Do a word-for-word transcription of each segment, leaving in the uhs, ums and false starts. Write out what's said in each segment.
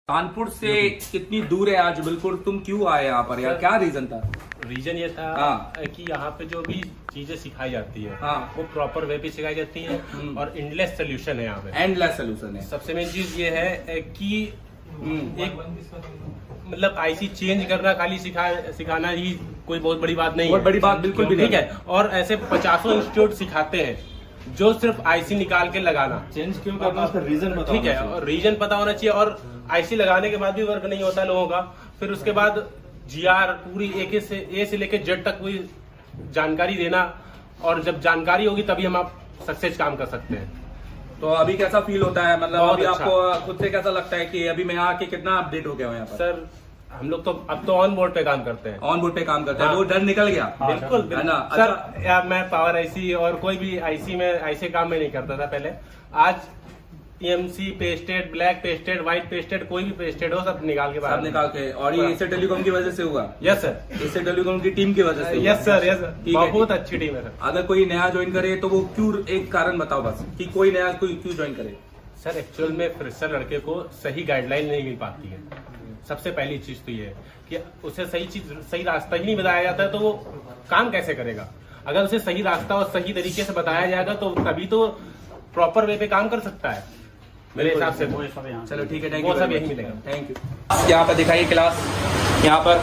कानपुर से कितनी दूर है आज बिल्कुल, तुम क्यों आए यहाँ पर यार, क्या रीजन था? रीजन ये था हाँ। कि यहाँ पे जो भी चीजें सिखाई जाती है हाँ। वो प्रॉपर वे पे सिखाई जाती है और एंडलेस सोल्यूशन है यहाँ पे, एंडलेस सोल्यूशन है। सबसे मेन चीज ये है कि एक मतलब आईसी चेंज करना खाली सिखा सिखाना ही कोई बहुत बड़ी बात नहीं, बहुत बड़ी बात बिल्कुल भी ठीक है। और ऐसे पचासों इंस्टीट्यूट सिखाते हैं जो सिर्फ आईसी निकाल के लगाना, चेंज क्यों करना उसका रीजन पता, ठीक है, और रीजन पता होना चाहिए। और आईसी लगाने के बाद भी वर्क नहीं होता लोगों का, फिर उसके बाद जीआर पूरी एक से ए से लेके जेड तक पूरी जानकारी देना, और जब जानकारी होगी तभी हम आप सक्सेस काम कर सकते हैं। तो अभी कैसा फील होता है, मतलब अभी अच्छा। आपको खुद से कैसा लगता है कि अभी मैं आके कितना अपडेट हो गया हूँ यहाँ पर? सर हम लोग तो अब तो ऑन बोर्ड पे काम करते हैं, ऑन बोर्ड पे काम करते हैं, वो डर निकल गया। बिल्कुल है ना सर। अच्छा। यार मैं पावर आईसी और कोई भी आईसी में ऐसे काम में नहीं करता था पहले। आज EMC pasted, black pasted, white pasted, कोई भी पेस्टेड हो सब निकाल के बाहर निकाल के, और ये एसए टेलीकॉम की वजह से हुआ? यस सर, एसए टेलीकॉम की टीम की वजह से। यस सर, यस सर, बहुत अच्छी टीम है सर। अगर कोई नया ज्वाइन करे तो वो क्यों, एक कारण बताओ बस कि कोई नया कोई क्यों ज्वाइन करे? सर एक्चुअल में फ्रेशर लड़के को सही गाइडलाइन नहीं मिल पाती है। सबसे पहली चीज तो ये है कि उसे सही चीज, सही रास्ता ही नहीं बताया जाता है तो वो काम कैसे करेगा? अगर उसे सही रास्ता और सही तरीके से बताया जाएगा तो तभी तो प्रॉपर वे पे काम कर सकता है मेरे हिसाब से। चलो ठीक है, थैंक यू, वो सब यही मिलेगा। Thank you. यहाँ पर दिखाइए क्लास, यहाँ पर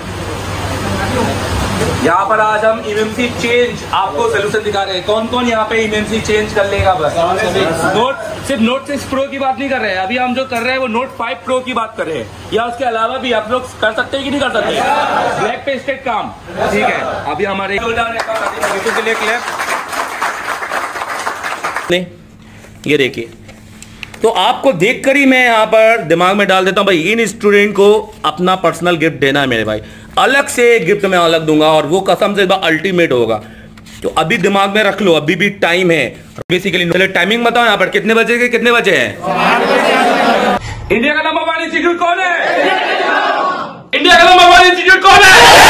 यहाँ पर आज हम ईएमसी चेंज आपको सोल्यूशन दिखा रहे हैं। कौन कौन यहाँ पे ईएमसी चेंज कर लेगा? बस नोट, सिर्फ नोट सिक्स प्रो की बात नहीं कर रहे हैं, अभी हम जो कर रहे हैं वो नोट फाइव प्रो की बात कर रहे हैं, या उसके अलावा भी आप लोग कर सकते हैं कि नहीं कर सकते? ब्लैक पेस्टेड काम, ठीक है। अभी हमारे के लिए क्लियर नहीं, ये देखिए, तो आपको देखकर ही मैं यहाँ पर दिमाग में डाल देता हूँ भाई इन स्टूडेंट को अपना पर्सनल गिफ्ट देना है मेरे भाई, अलग से गिफ्ट मैं अलग दूंगा और वो कसम से अल्टीमेट होगा। तो अभी दिमाग में रख लो, अभी भी टाइम है बेसिकली। पहले टाइमिंग बताओ यहाँ पर कितने बजे के कितने बजे है? इंडिया का नंबर वन इंस्टीट्यूट कौन है? इंडिया का नंबर वन इंस्टीट्यूट कौन है?